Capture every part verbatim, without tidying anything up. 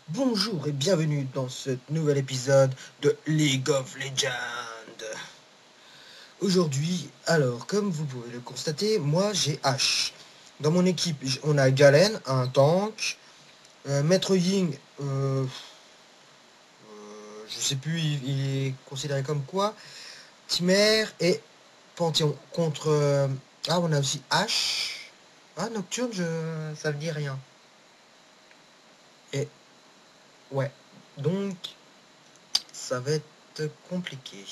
Bonjour et bienvenue dans ce nouvel épisode de League of Legends. Aujourd'hui, alors, comme vous pouvez le constater, moi j'ai H. Dans mon équipe, on a Galen, un tank, euh, Maître Ying, euh, euh, je sais plus, il, il est considéré comme quoi, Timer et Panthéon. Contre... euh, ah, on a aussi H. Ah, Nocturne, je, ça me dit rien. Et ouais, donc ça va être compliqué.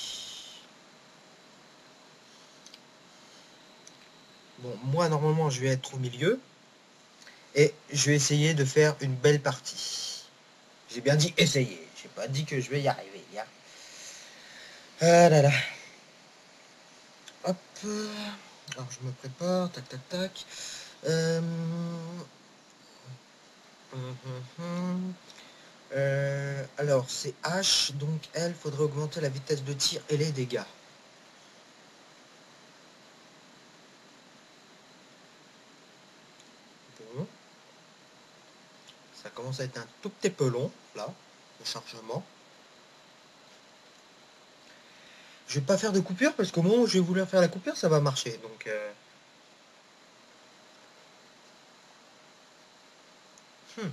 Bon, moi normalement je vais être au milieu et je vais essayer de faire une belle partie. J'ai bien dit essayer, j'ai pas dit que je vais y arriver. Hein. Ah là là. Hop. Alors je me prépare, tac tac tac. Euh... hum, hum, hum. Euh, alors c'est H, donc elle, faudrait augmenter la vitesse de tir et les dégâts. Bon. Ça commence à être un tout petit peu long, là, le chargement. Je vais pas faire de coupure, parce qu'au moment où je vais vouloir faire la coupure, ça va marcher. Donc, euh... hmm.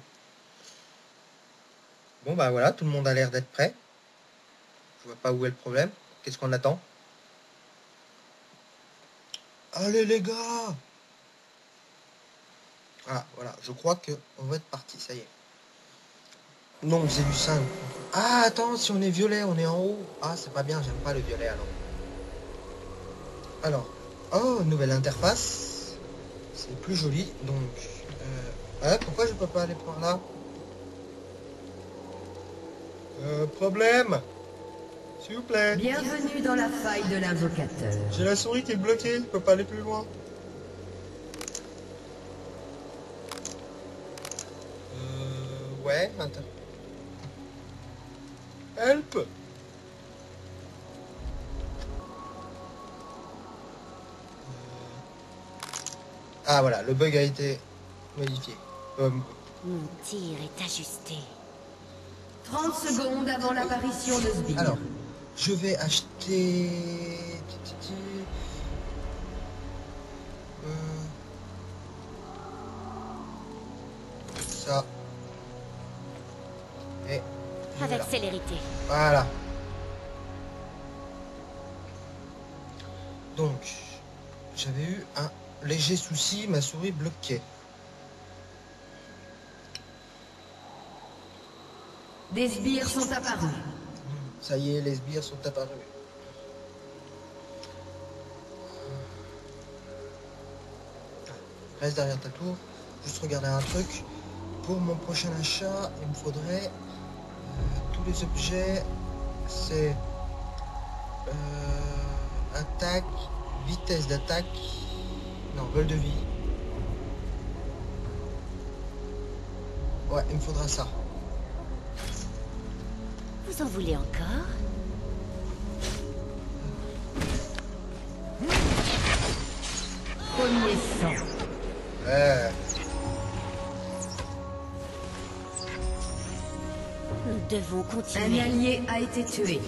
Bon, bah voilà, tout le monde a l'air d'être prêt. Je vois pas où est le problème. Qu'est-ce qu'on attend? Allez, les gars! Ah, voilà, je crois que on va être parti, ça y est. Non, c'est du cinq. Ah, attends, si on est violet, on est en haut. Ah, c'est pas bien, j'aime pas le violet, alors. Alors, oh, nouvelle interface. C'est plus joli, donc... Euh... Ah, pourquoi je peux pas aller par là? Euh, problème? S'il vous plaît. Bienvenue dans la faille de l'invocateur. J'ai la souris qui est bloquée, je peux pas aller plus loin. Euh... Ouais, attends. Help! Euh... Ah voilà, le bug a été modifié. Euh... Mon tir est ajusté. trente secondes avant l'apparition de Sbire. Alors, je vais acheter... Euh... Ça. Et... et Avec voilà. célérité. Voilà. Donc, j'avais eu un léger souci, ma souris bloquée. Des sbires sont apparus. Ça y est, les sbires sont apparus. Reste derrière ta tour. Juste regarder un truc. Pour mon prochain achat, il me faudrait euh, tous les objets. C'est euh, attaque, vitesse d'attaque. Non, vol de vie. Ouais, il me faudra ça. Vous en voulez encore? Premier sang. Ouais. Nous devons Un continuer. allié a été tué.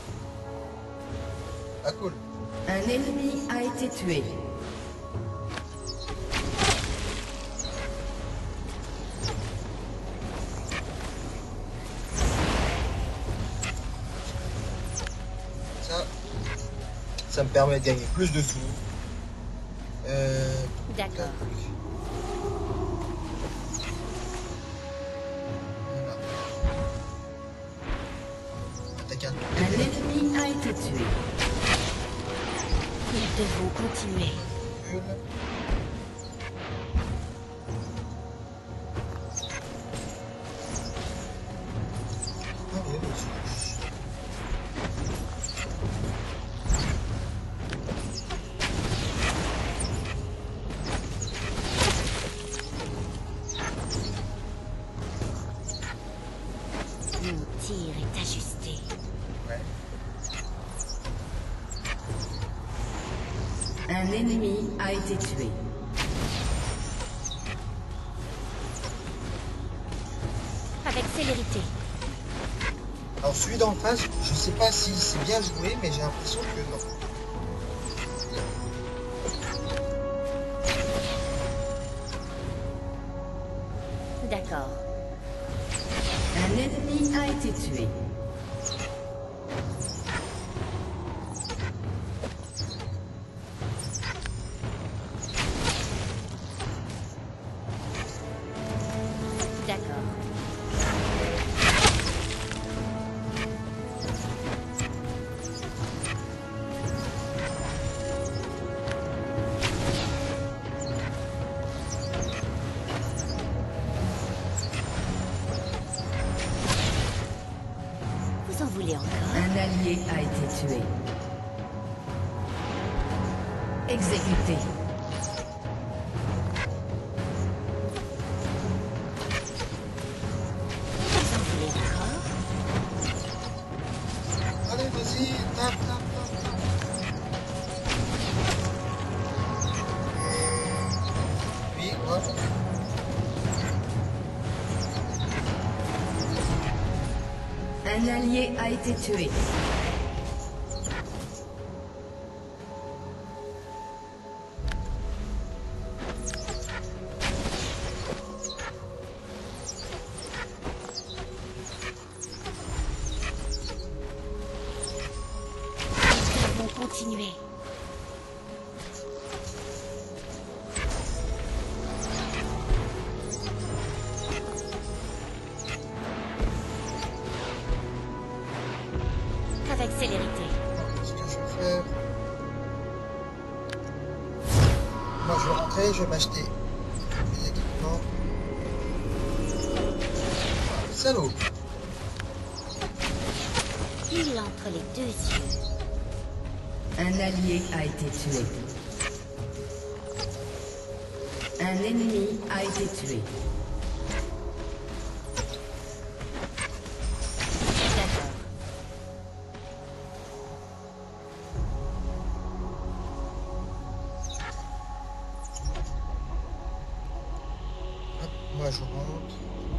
Ah cool. Un ennemi a été tué. Ça, ça me permet de gagner plus de sous. Euh, D'accord. Voilà. Attaque un. Un ennemi a été tué. Nous devons continuer. Une. Ah oui, monsieur. Mon tir est ajusté. Ouais. Un ennemi a été tué. Avec célérité. Alors celui d'en face, je sais pas si c'est bien joué, mais j'ai l'impression que non. D'accord. Un ennemi a été tué. D'accord. Vous en voulez encore? Un allié a été tué. Exécuté. Vous en voulez encore? Allez, vas-y, tape, tape, tape, tape. Oui, ouais. Un allié a été tué. Nous devons continuer. Avec célérité. Qu'est-ce que je vais faire? Moi, je vais rentrer, je vais m'acheter des équipements. Ah, salaud! Il entre les deux yeux. Un allié a été tué. Un ennemi a été tué. D'accord. Hop, moi, je rentre.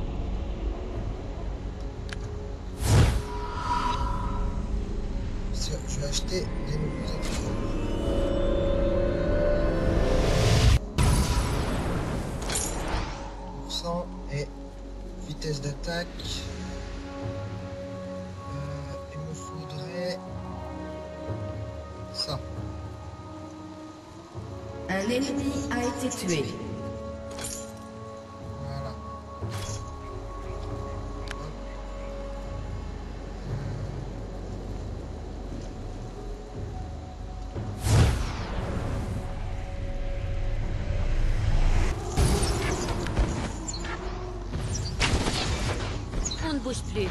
C'est- Je vais acheter des nouveaux équipements. pour cent et vitesse d'attaque. Euh, il me faudrait ça. Un ennemi a été tué. Voilà. On ne bouge plus.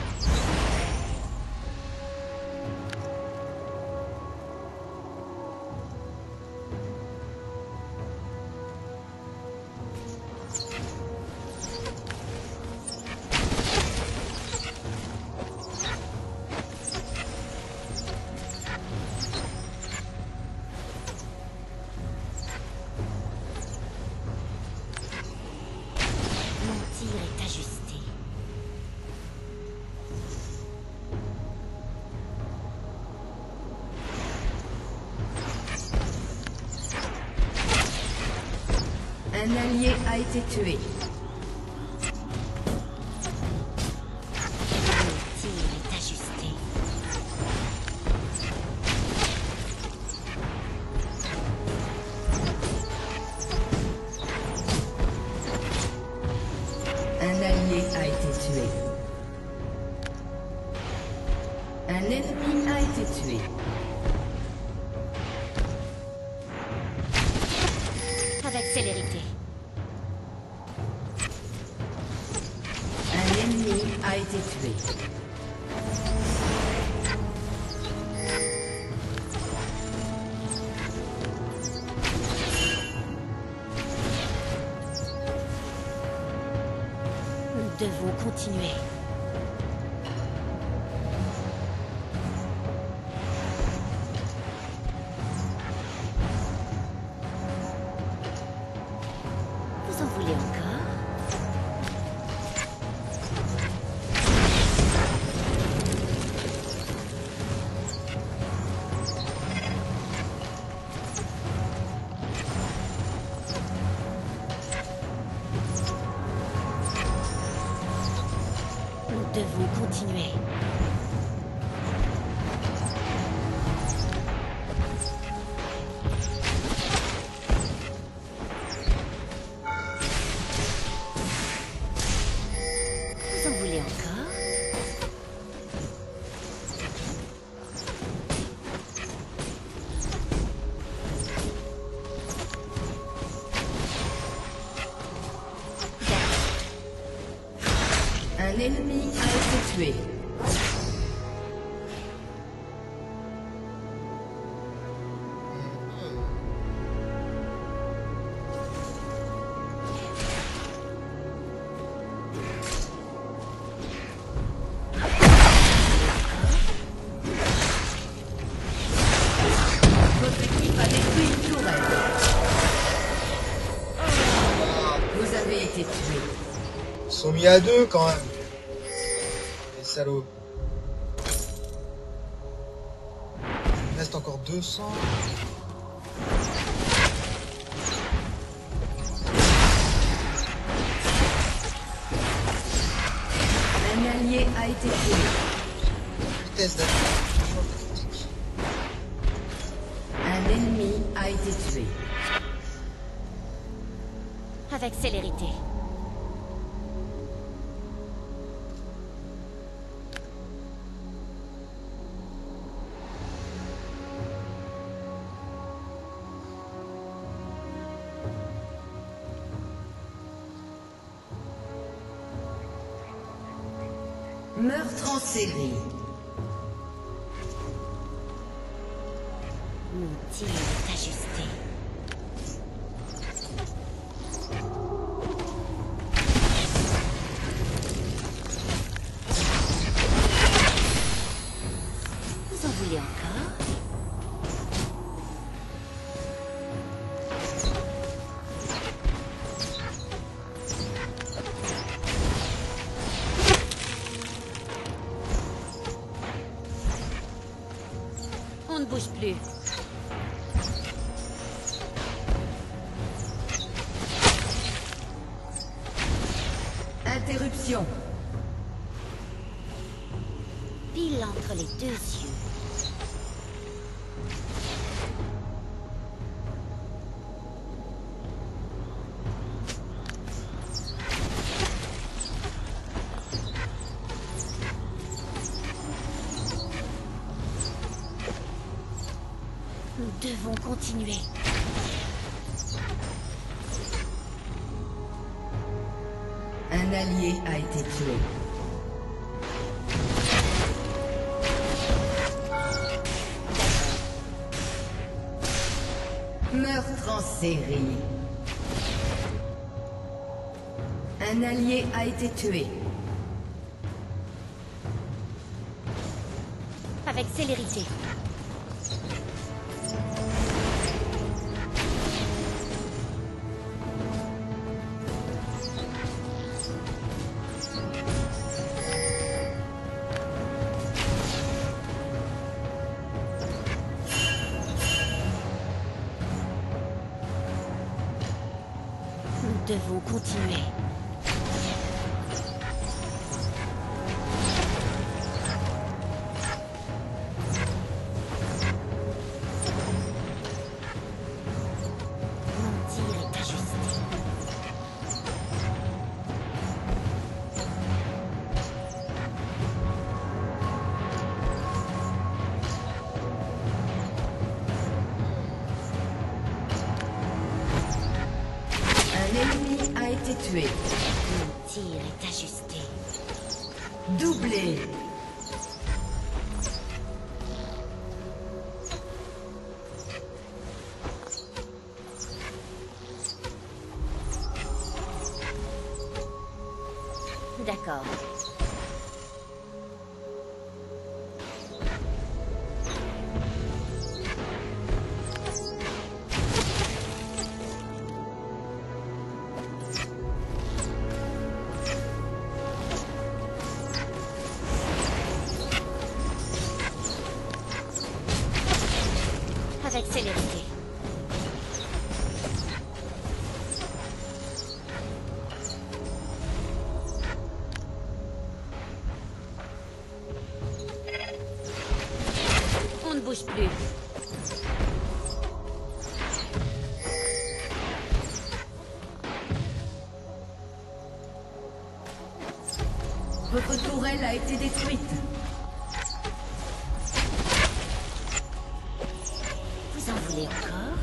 Mon tir est ajusté. Un allié a été tué. Mon tir est ajusté. Un allié a été tué. Un ennemi a été tué. Avec célérité. Un ennemi a été tué. Nous devons continuer. Vous en voulez encore? Nous devons continuer. Vous en voulez encore? Un ennemi a été tué. Votre équipe a détruit une tourelle. Vous avez été tué. Ils sont mis à deux quand même. Les salauds. Il reste encore deux cents. Un allié a été tué. Vitesse d'attaque. Un ennemi a été tué. Avec célérité. Meurtre en série. Mon tir est ajusté. Vous en voulez encore? On ne bouge plus. Interruption. Pile entre les deux yeux. Nous devons continuer. Un allié a été tué. Meurtre en série. Un allié a été tué. Avec célérité. Nous devons continuer. Mon tir est ajusté. Un ennemi a été tué. Mon tir est ajusté. Doublé. D'accord. bouge plus. Votre tourelle a été détruite. Vous en voulez encore?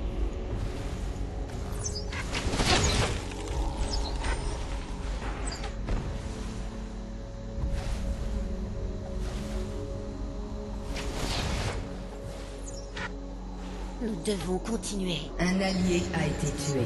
Nous devons continuer. Un allié a été tué.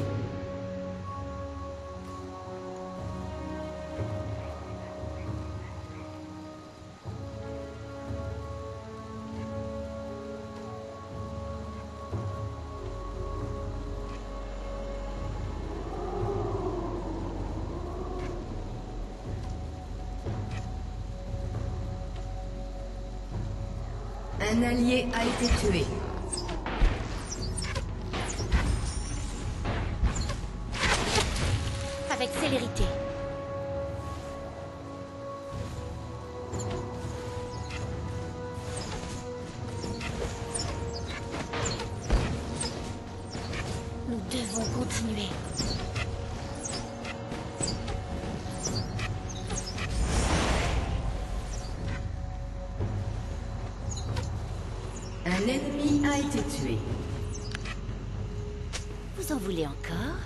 Un allié a été tué. Avec célérité. Nous devons continuer. Un ennemi a été tué. Vous en voulez encore?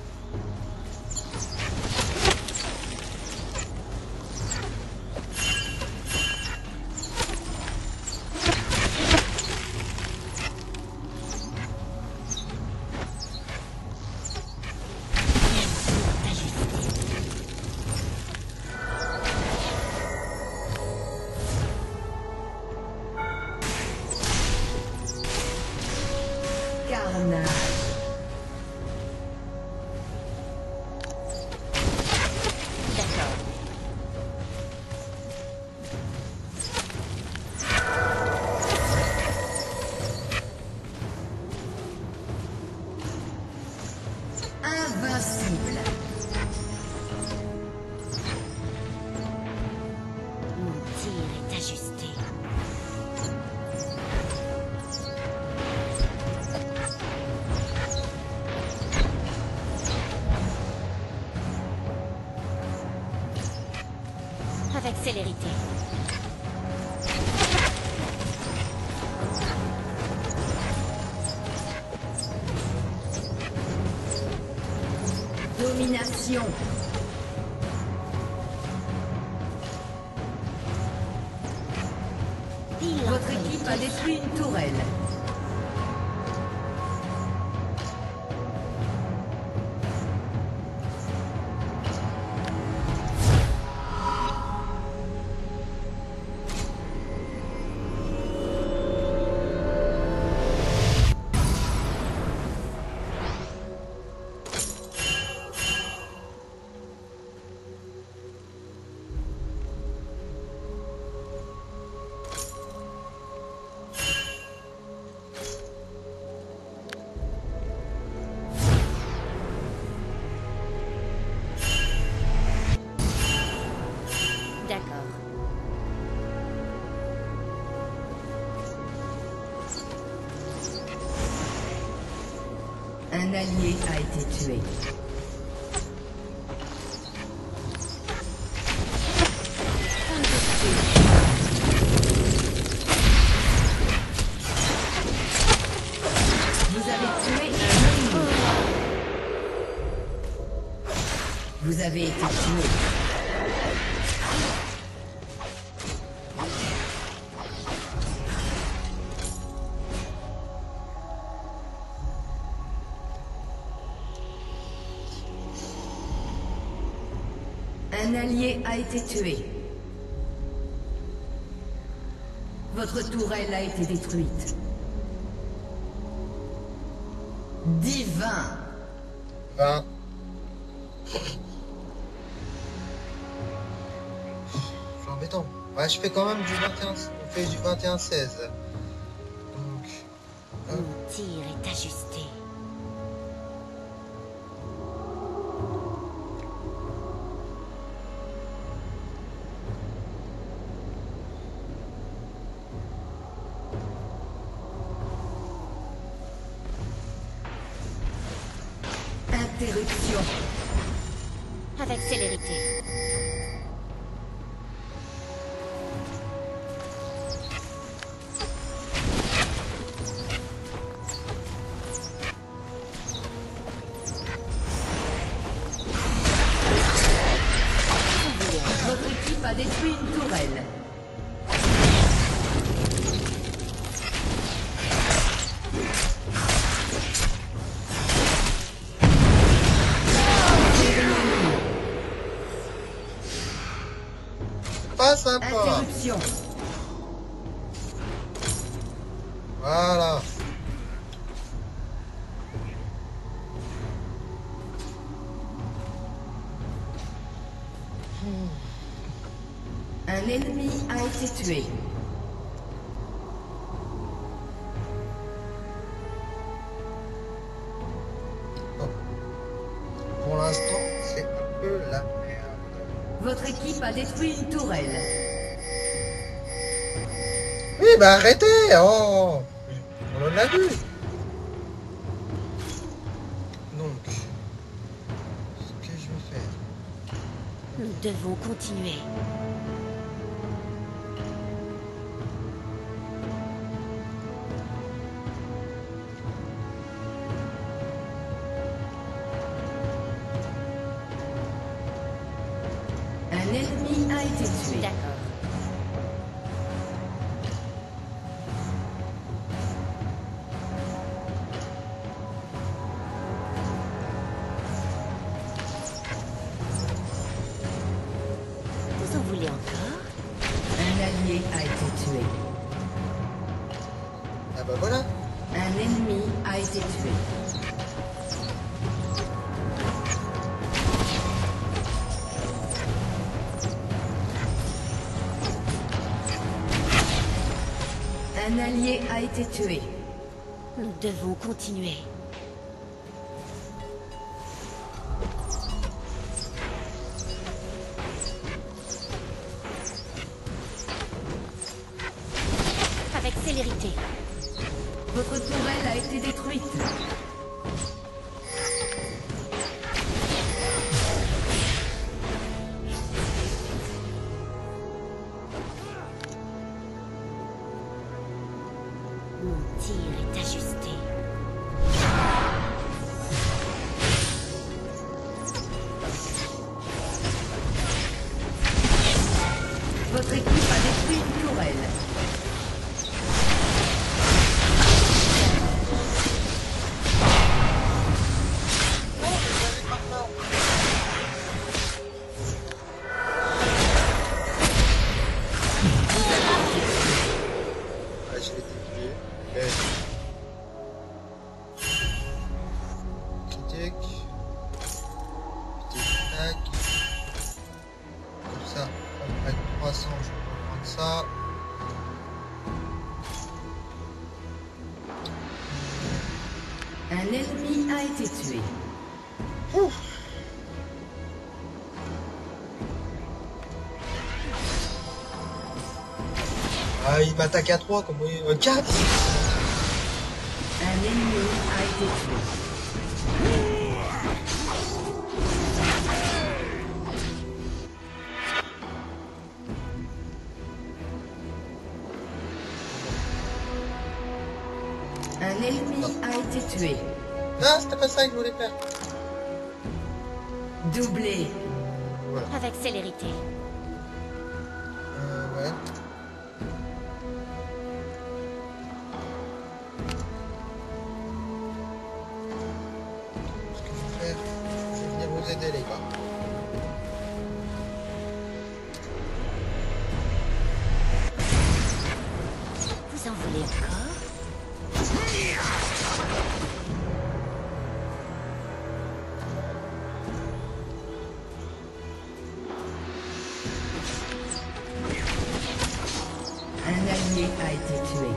Carnage. D'accord. Invincible. Mon tir est ajusté. Avec célérité. Domination. Il Votre équipe a détruit une tourelle. D'accord. Un allié a été tué. Vous avez tué un ennemi. Vous avez été tué. Un allié a été tué. Votre tourelle a été détruite. Divin. vingt. C'est embêtant. Ouais, je fais quand même du vingt et un, on fait du vingt et un seize. Donc, hop. Mon tir est ajusté. Interruption. Avec célérité. Votre équipe a détruit une tourelle. Pas sympa. Interruption. Voilà. Un ennemi a été tué. Bon. Pour l'instant, c'est un peu la merde. Votre équipe a détruit une tourelle. Oui, bah arrêtez. Oh, on en a vu. Donc, ce que je vais faire. Nous devons continuer. Un ennemi a été tué. D'accord. Vous en voulez encore? Un allié a été tué. Ah bah voilà. Un ennemi a été tué. Un allié a été tué. Nous devons continuer. Avec célérité. Votre tourelle a été détruite. Mon tir est ajusté. Votre équipe a détruit une tourelle. Ah, je l'ai dévié. Et... Critique. Petit tac. Comme ça, on va être trois cents, je peux prendre ça. Un ennemi a été tué. Ouf. Ah, il m'attaque à trois, comme oui. Euh, quatre. Un ennemi a été tué. Un ennemi a été tué. Non, c'était pas ça que je voulais faire. Doublé. Voilà. Avec célérité. Euh, ouais. Ce que je vais faire, je vais venir vous aider, les gars. Vous en voulez encore? Un allié a été tué.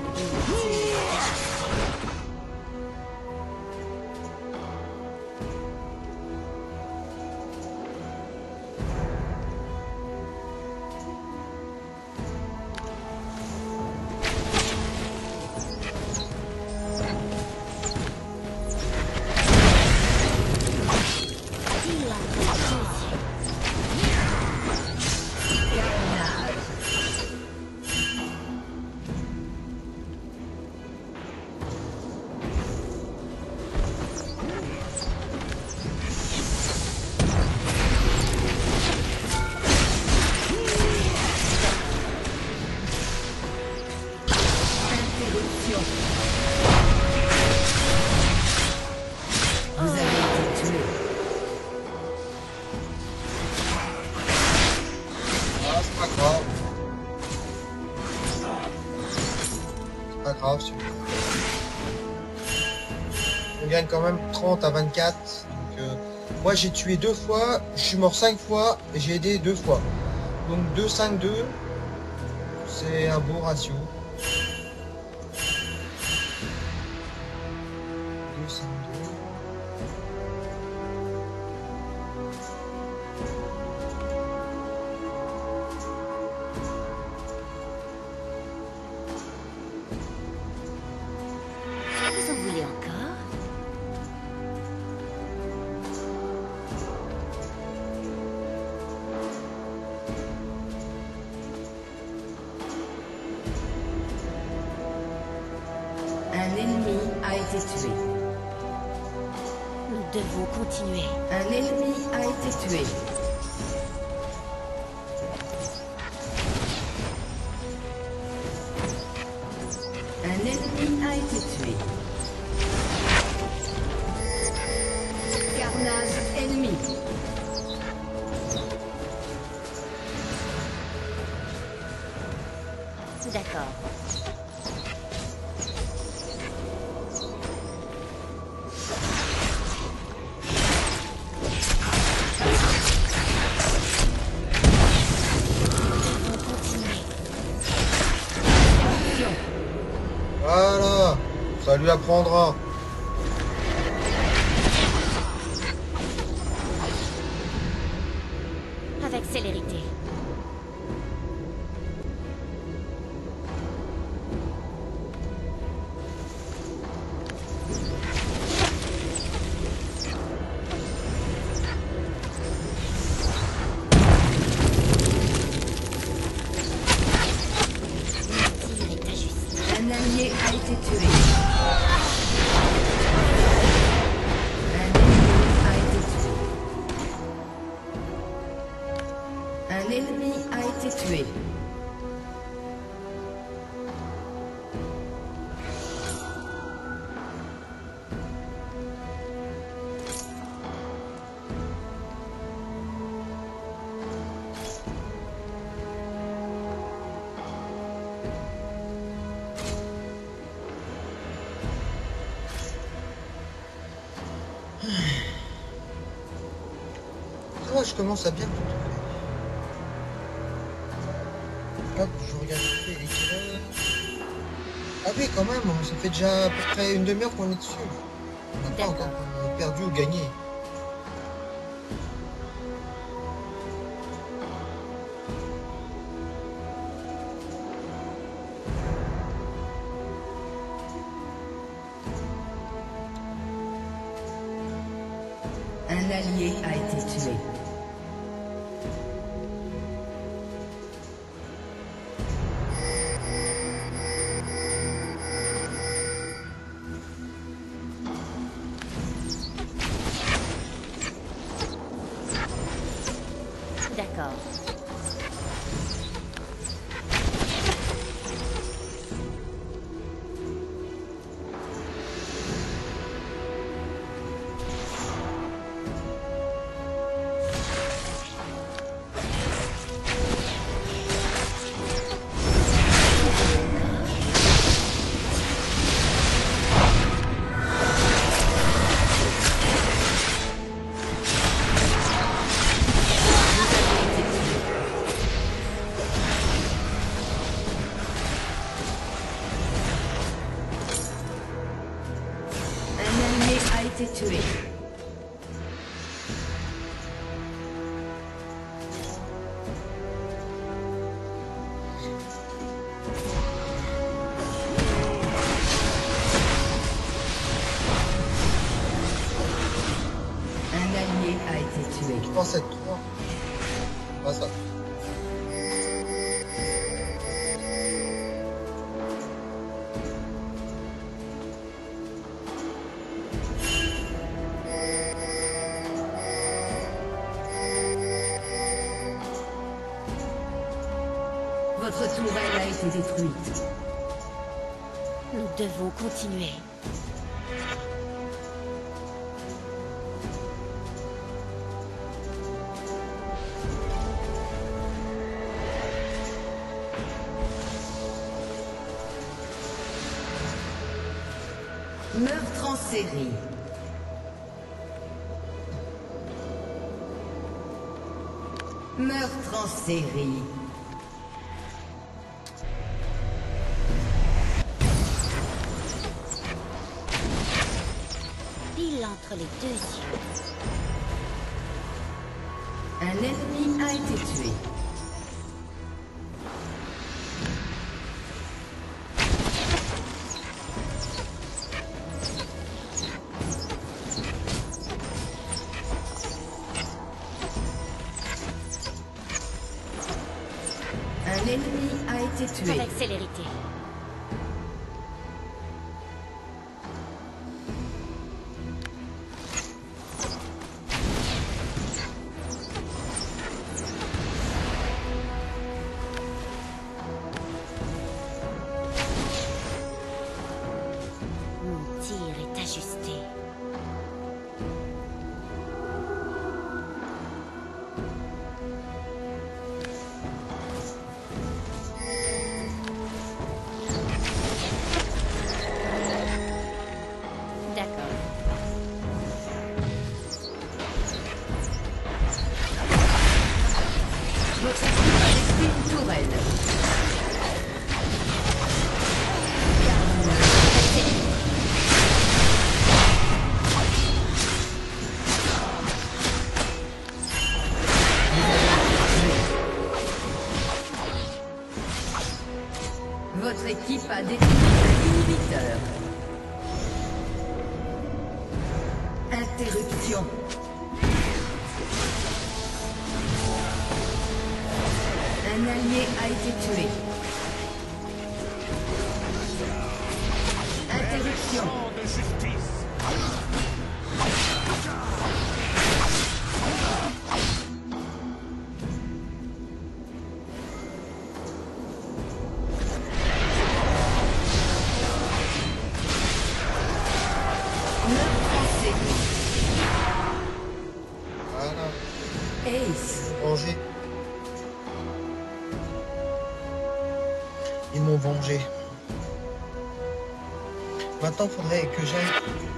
pas grave. On gagne quand même trente à vingt-quatre. Donc, euh, moi j'ai tué deux fois, je suis mort cinq fois et j'ai aidé deux fois. Donc deux cinq deux, c'est un beau ratio. deux cinq deux. Vous en voulez encore? Un ennemi a été tué. Nous devons continuer. Un ennemi a été tué. Un ennemi a été tué. Carnage ennemi. D'accord. Voilà, ça lui apprendra. Avec célérité. Mon tir est ajusté. Un allié a été tué. Un ennemi a été tué. Un ennemi a été tué. Moi, je commence à bien me trouver. Hop, je regarde un peu les killers. Ah oui, quand même, ça fait déjà à peu près une demi-heure qu'on est dessus. On n'a pas D'accord. encore euh, perdu ou gagné. Un allié a été tué. D'accord. Un allié a été tué. Un allié a été tué. Je pense être trois. Pas ça. Votre tourelle a été détruite. Nous devons continuer. Meurtre en série. Meurtre en série. Pile entre les deux yeux. Un ennemi a été tué. Un ennemi a été tué. Avec célérité. Mon tir est ajusté. D'accord. Votre équipe a détruit une tourelle. Votre équipe a détruit un inhibiteur. Interruption. Un allié a été tué. Interruption. De justice. Meurtre en série. Voilà. Ace. Vengé. Ils m'ont vengé. Maintenant, faudrait que j'aille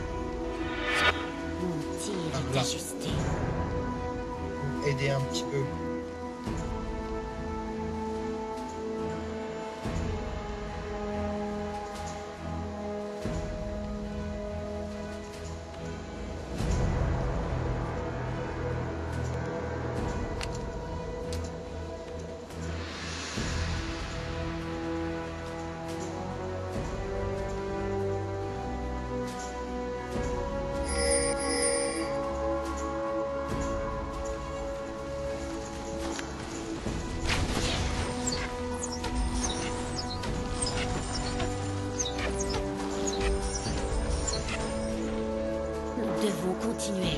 Mon tir est Là. ajusté. aider un petit peu. Nous devons continuer.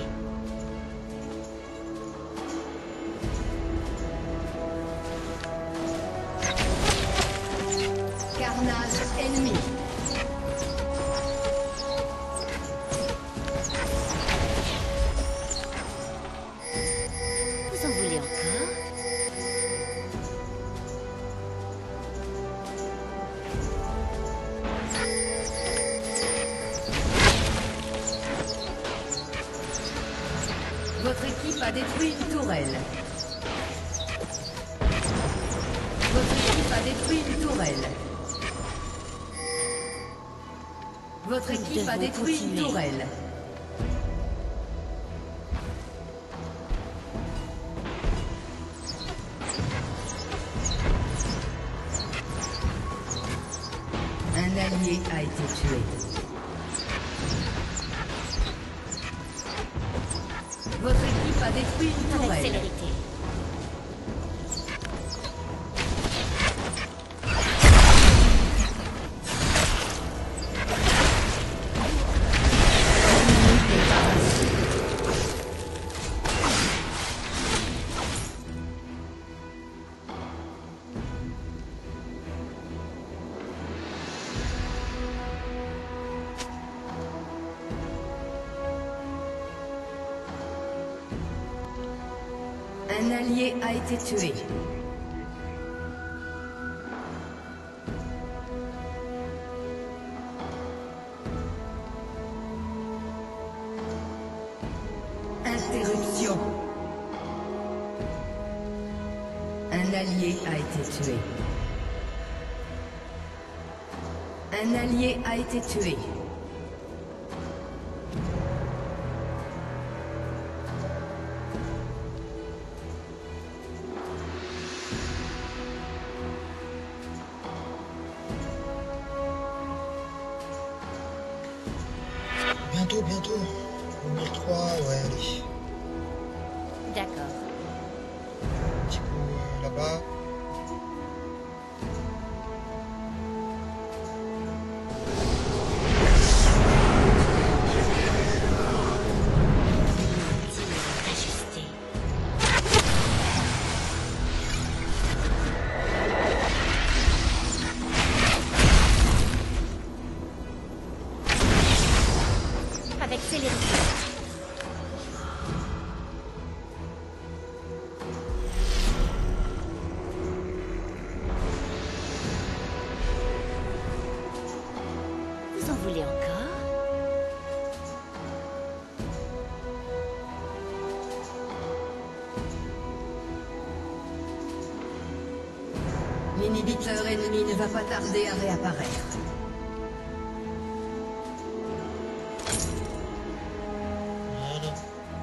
Carnage ennemi. Vous en voulez encore? Votre équipe a détruit une tourelle. Votre équipe a détruit une tourelle. Votre Nous équipe a devons détruit une continuer. tourelle. Un allié a été tué. Votre équipe a détruit une Avec tourelle. célérité. Un allié a été tué. allié a été tué. Un allié a été tué. Bientôt, bientôt. mille trois, ouais, allez. D'accord. Un petit peu euh, là-bas. Tir ajusté. Avec célérité. Vous en voulez encore? L'inhibiteur ennemi ne va pas tarder à réapparaître. Voilà.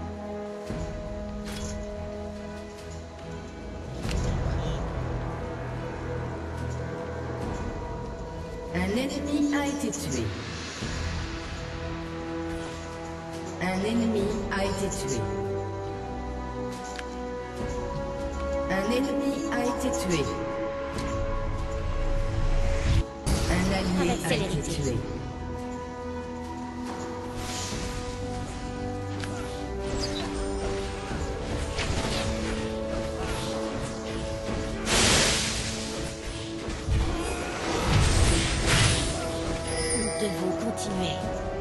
Un ennemi a été tué. Un ennemi a été tué. Un ennemi a été tué. Un allié Avec a été célérité. tué. Nous devons continuer.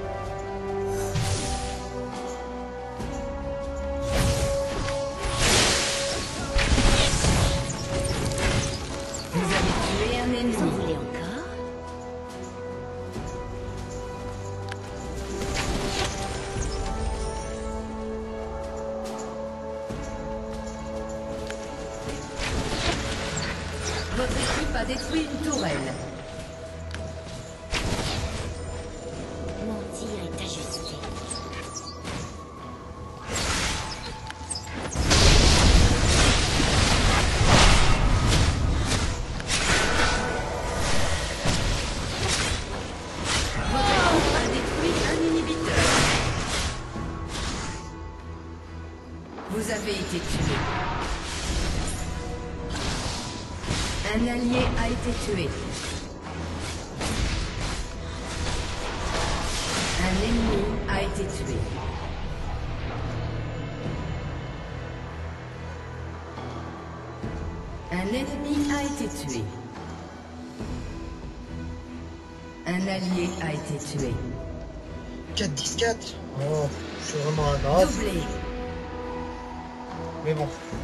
Vous avez tué un Vous en ennemi. voulez encore? Votre équipe a détruit une tourelle. Mon tir est ajusté. Votre équipe a détruit un inhibiteur. Vous avez été tué. Un allié a été tué. Un ennemi a été tué. Un ennemi a été tué. Un allié a été tué. quatre dix quatre. Oh, je suis vraiment un grave. Doublé. Mais bon.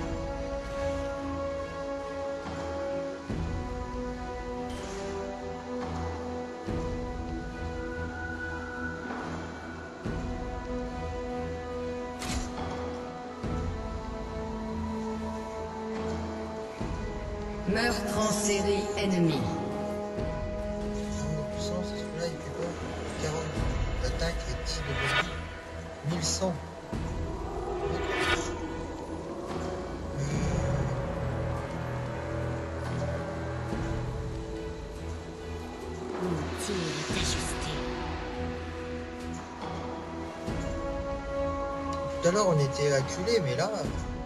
Meurtre en série ennemi. quarante de puissance, et celui-là il fait quoi? quarante d'attaque et dix de body. mille cent. Mon tir est ajusté. Tout à l'heure on était acculé, mais là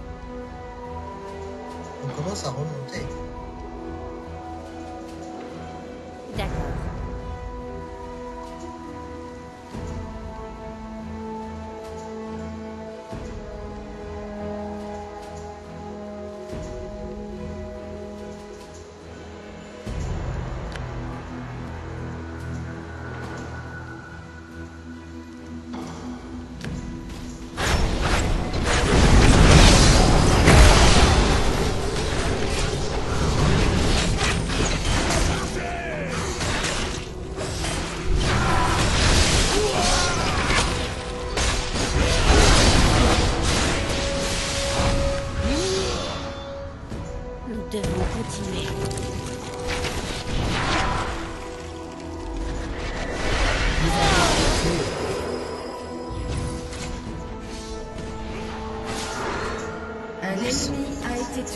on commence à remonter. D'accord.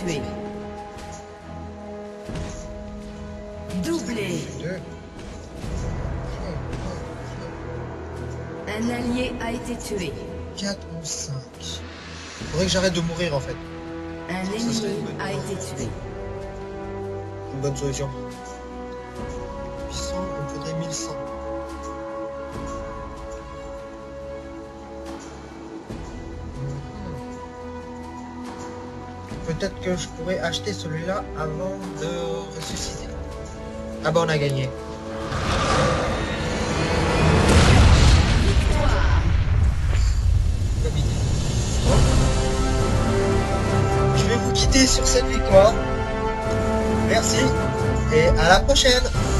tué. Doublé. Deux. Un allié a été tué. quatre ou cinq. Faudrait que j'arrête de mourir en fait. Un serait ennemi une bonne- a été tué. Une bonne solution. huit cents, on faudrait mille cent. Peut-être que je pourrais acheter celui-là avant de ressusciter. Ah bah on a gagné. Victoire. Comme idée. Bon. Je vais vous quitter sur cette victoire. Merci et à la prochaine.